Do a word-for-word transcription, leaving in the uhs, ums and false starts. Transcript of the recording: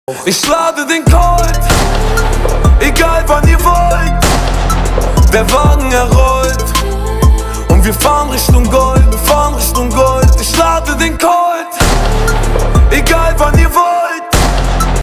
Ich lade den Colt, egal wann ihr wollt. Der Wagen errollt und wir fahren Richtung Gold, wir fahren Richtung Gold. Ich lade den Colt, egal wann ihr wollt.